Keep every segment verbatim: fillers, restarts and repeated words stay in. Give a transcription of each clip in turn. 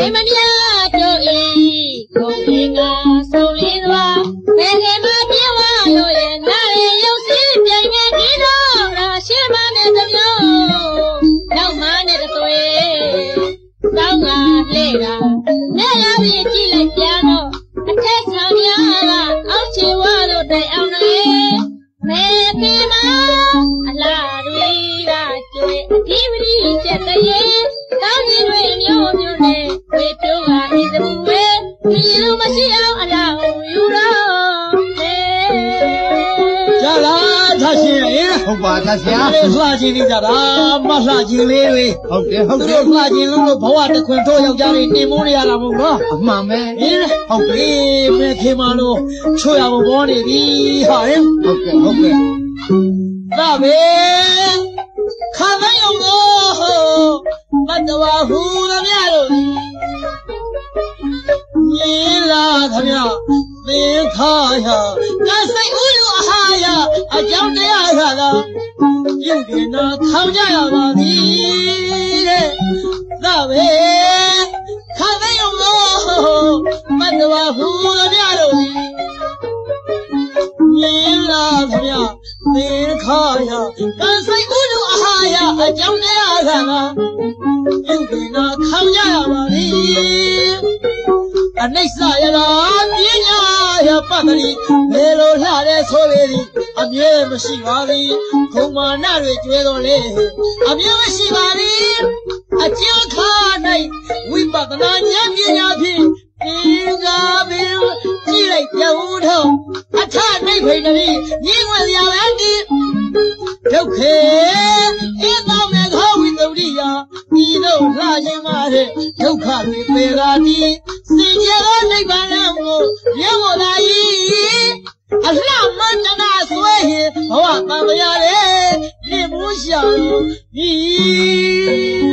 拉进你家的，马拉进来喂。 好的，好的。 这拉进来了，跑完的昆头要家里你母的呀，那不咯？ 妈妹， 好的，没开马路，出要不帮你的，好人。 好的，好的。 那边看没有个，满头啊糊的面了。你拉他呀，没看呀，俺谁无有哈呀，啊讲这样啥的。有点那讨价要把你的那位看没有个满头啊糊的面了你那怎么样没看呀干谁不住哈呀讲这样看啊有点那讨价要把你啊那啥呀啦爹娘呀把那里没落下来错别的啊别么喜欢的恐怕那里觉得嘞啊别么喜欢的啊健康的为把那年别家皮别个别积累掉头啊他那块的你你我要来的就可一到那个为走的呀你都拉起马的就看你别个的世界的那帮人我连我大意啊，浪漫的那水，我妈妈呀嘞，你不想你。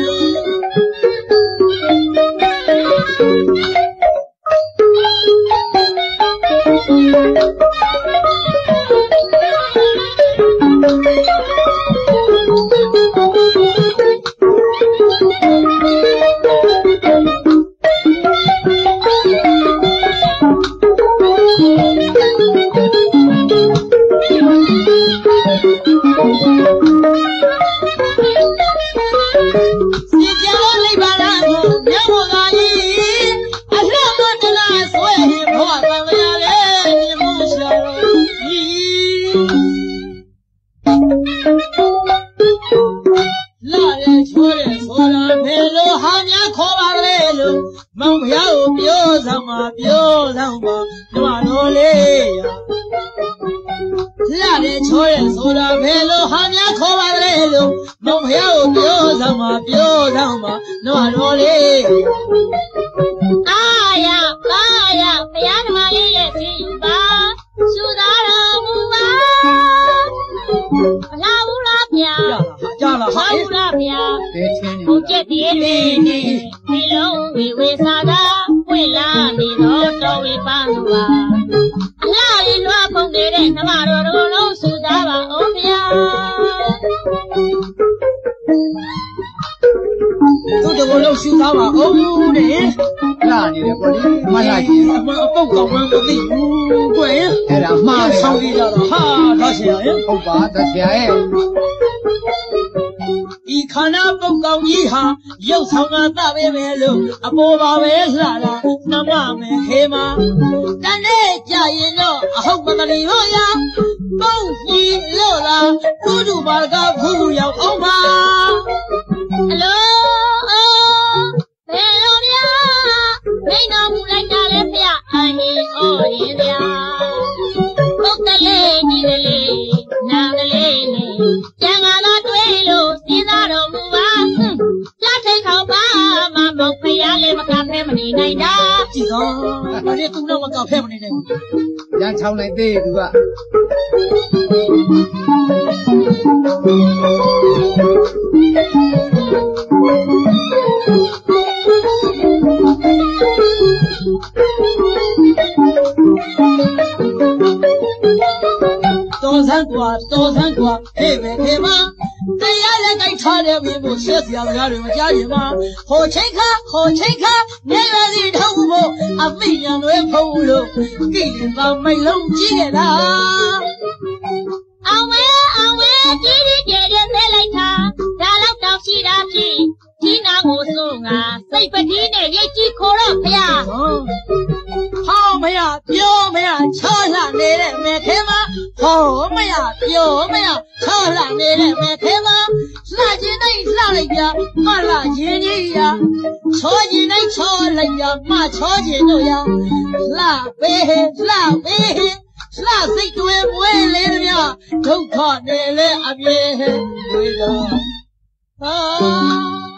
一看那报告一下，有长啊大白白路，啊波把白啥啦，那妈没开吗？咱这家人了，后把那里头呀，包你了啦，不就把那个铺要好吗 ？Hello， 朋友呀，没那不来家来陪俺你哦你的，我的嘞你的嘞，那个嘞嘞，将俺那对路。记得，我这都那么搞骗不你呢？ 让超来对对吧？ 多三瓜，多三瓜，嘿喂嘿ခင်မတရားလည်းကြိုက်ထားတယ်မင်းတို့ဆက်စရာစကားတွေမကြားချင်ပါခေါ်ချိတ်ခါခေါ်ချိတ်ခါနေရစီထုံးဖို့အမိညာတွေဖုံးလို့ကိလေသာမိတ်လုံးကြီးခဲ့တာအောင်ဝဲအောင်ဝဲတီးတီးကြဲကြဲလဲလိုက်တာဒါတော့တောက်ရှိတာဖြစ်ဒီနာကိုစိုးငါစိတ်ပတိနဲ့ရိတ်ကြီးခေါ်တော့ဖျားဟောမရပြောမရချောလှနေတဲ့မေခဲမဟောမရပြောမရချောလှနေတဲ့မေခဲမလှခြင်းတိုင်းလှလိုက်ပြမလှခြင်းကြီးရချောခြင်းတိုင်းချောလိုက်ပြမချောခြင်းတို့ရလှပေးလှပေးလှစိတ်တွေမွေးလေးများဒုက္ခနေလေအပြေတွေတော့啊。